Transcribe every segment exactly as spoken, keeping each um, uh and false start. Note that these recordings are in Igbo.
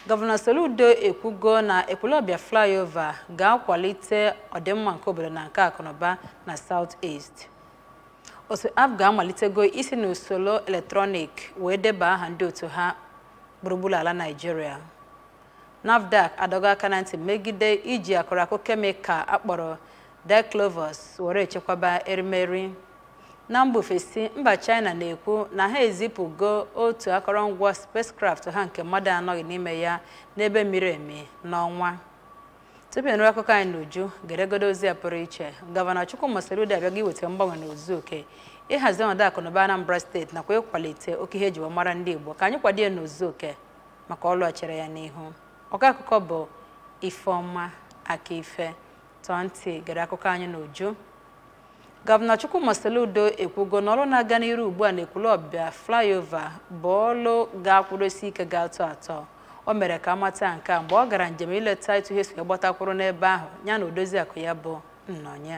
Govano Soludo ekwugo na Ekwulobia flyover ga-akwalite ọdịmma nke obodo na nke akụnụba na South East. Otu app ga-amalitego isi n'usoro eletrọnik wee deba aha ndị otu ha gburugburu ala Nigeria. NAFDAC adọga aka na ntị megide iji akụrụakụ kemikal akpọrọ diclovers were echekwaba erimeri. Na mba ofesi, mba China na-ekwu na ha ezipụgo otu akọrọngwa spacecraft ha nke mmadụ anọghị n'ime ya n'ebe mmiri emi n'ọnwa. Tupu enwe akụkọ anyị n'uju, geregodo ozi a pụrụ iche, Gọvanọ Soludo abịaghị iweta mgbanwe n'ozu oke ịhazi ọnọdụ akụnụba Anambra steeti nakwa ịkwalite oke ihe ejiwe mara ndị Igbo ka anyị kwadie n'ozu oke maka ọlụ chere ya n'ihu. Ọka akụkọ bụ Ifeọma Akife. Tọọ ntị gere akụkọ anyị n'uju. Gọvanọ Soludo ekwugo na ọrụ na-aga n'iru ugbu a na Ekwulobia flyover bụ ọlụ ga-akwụdosi ike ga-atọ atọ. O mere ka amata nke a mgbe ọ gara njem ileta etu ihe si gbatakwuru n'ebe ahụ ya na odozi akụ ya bụ Nnọnye.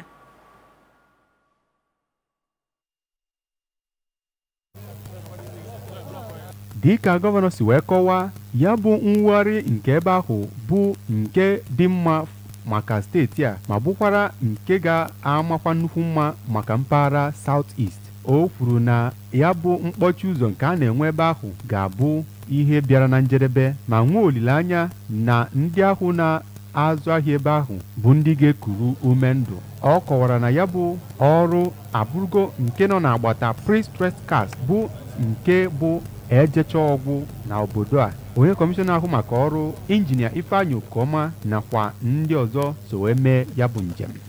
Dịka gọvanọ si wee kọwaa, ya bụ mwugharị nke ebe ahụ bụ nke dị mma maka steeti a ma bụkwara nke ga-amakwa nnukwu mma maka mpaghara South East. O kwuru na ya bụ mkpọchi ụzọ nke a na-enwe ebe ahụ ga-abụ ihe bịara na njedebe ma nwee olileanya na ndị ahụ na-azụ ahịa ebe ahụ bụ ndị ga-ekuru ume ndụ. Ọ kọwara na ya bụ ọrụ abụrụgo nke nọ n'agbata pre-stress cast bụ nke bụ ejecha ọgwụ na obodo a. Onye kọmishọna ahụ maka ọrụ injinia Ifeanyị Okoma nakwa ndị ọzọ so wee mee ya bụ njem.